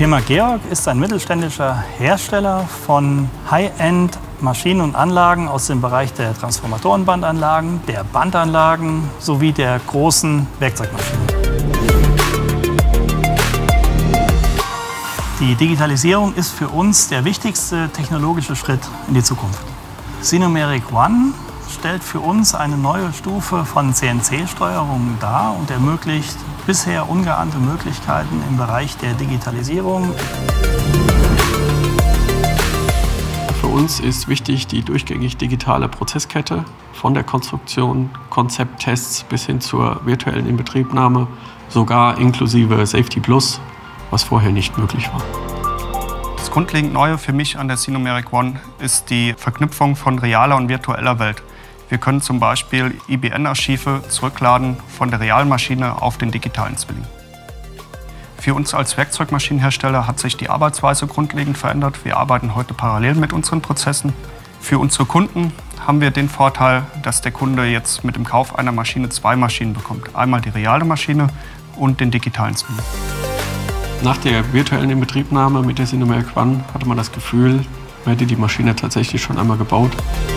Die Firma Georg ist ein mittelständischer Hersteller von High-End Maschinen und Anlagen aus dem Bereich der Transformatorenbandanlagen, der Bandanlagen sowie der großen Werkzeugmaschinen. Die Digitalisierung ist für uns der wichtigste technologische Schritt in die Zukunft. Sinomeric One stellt für uns eine neue Stufe von CNC-Steuerung dar und ermöglicht bisher ungeahnte Möglichkeiten im Bereich der Digitalisierung. Für uns ist wichtig die durchgängig digitale Prozesskette von der Konstruktion, Konzepttests bis hin zur virtuellen Inbetriebnahme, sogar inklusive Safety Plus, was vorher nicht möglich war. Das grundlegend Neue für mich an der Sinomeric One ist die Verknüpfung von realer und virtueller Welt. Wir können zum Beispiel IBN-Archive zurückladen von der realen Maschine auf den digitalen Zwilling. Für uns als Werkzeugmaschinenhersteller hat sich die Arbeitsweise grundlegend verändert. Wir arbeiten heute parallel mit unseren Prozessen. Für unsere Kunden haben wir den Vorteil, dass der Kunde jetzt mit dem Kauf einer Maschine zwei Maschinen bekommt. Einmal die reale Maschine und den digitalen Zwilling. Nach der virtuellen Inbetriebnahme mit der Sinomeric One hatte man das Gefühl, man hätte die Maschine tatsächlich schon einmal gebaut.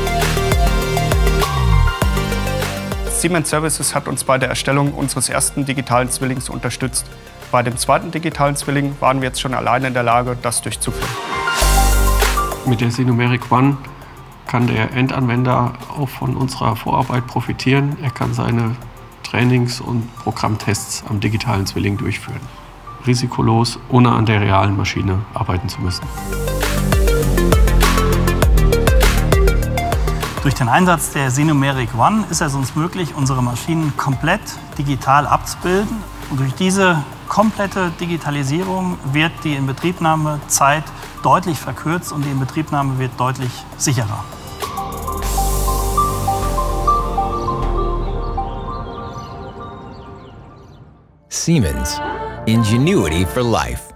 Siemens Services hat uns bei der Erstellung unseres ersten digitalen Zwillings unterstützt. Bei dem zweiten digitalen Zwilling waren wir jetzt schon alleine in der Lage, das durchzuführen. Mit der Sinomeric One kann der Endanwender auch von unserer Vorarbeit profitieren. Er kann seine Trainings- und Programmtests am digitalen Zwilling durchführen. Risikolos, ohne an der realen Maschine arbeiten zu müssen. Durch den Einsatz der Sinomeric One ist es uns möglich, unsere Maschinen komplett digital abzubilden. Und durch diese komplette Digitalisierung wird die Inbetriebnahmezeit deutlich verkürzt und die Inbetriebnahme wird deutlich sicherer. Siemens. Ingenuity for life.